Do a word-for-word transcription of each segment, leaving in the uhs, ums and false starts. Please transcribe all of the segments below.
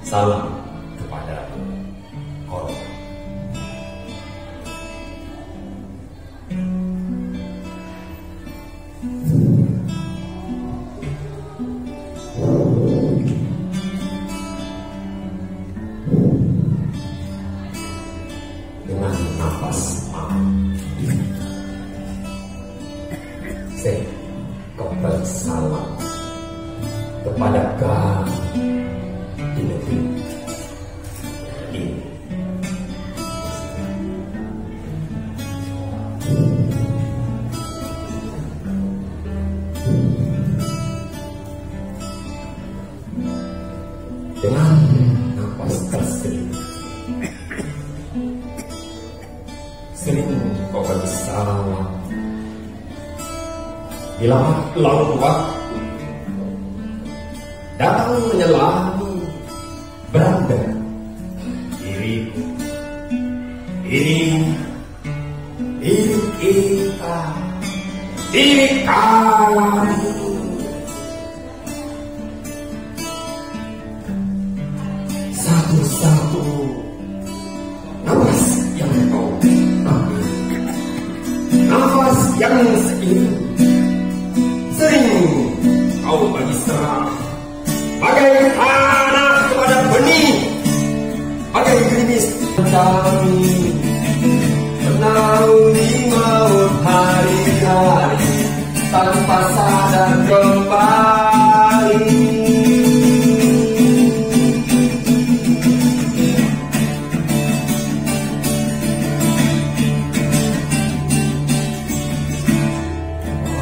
Salam kepada Corona. Dengan nafas saya kembali salam kepada kami di negeri ini. Dengan nafas tersebut sering kau bagi salam bila lalu waktu datang menyelami beranda diriku, diri, diri kita, diri kami. Satu-satu nafas yang kau ambil, nafas yang seiring sering kau bagi serah, bagai tanah kepada benih, bagai gerimis kami menaungi maut hari-hari tanpa sadar kembali.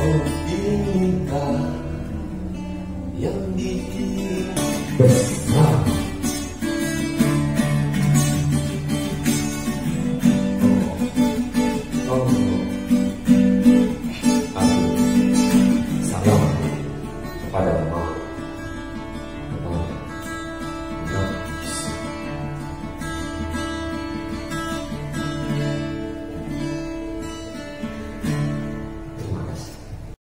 Yang dikirim bersama